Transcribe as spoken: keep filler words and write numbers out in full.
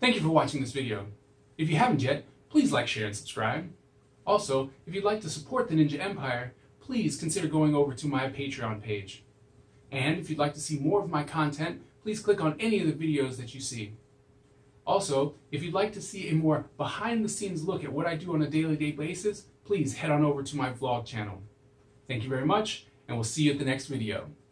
Thank you for watching this video. If you haven't yet, please like, share, and subscribe. Also, if you'd like to support the Ninja Empire, please consider going over to my Patreon page. And if you'd like to see more of my content, please click on any of the videos that you see. Also, if you'd like to see a more behind-the-scenes look at what I do on a daily basis, please head on over to my vlog channel. Thank you very much, and we'll see you at the next video.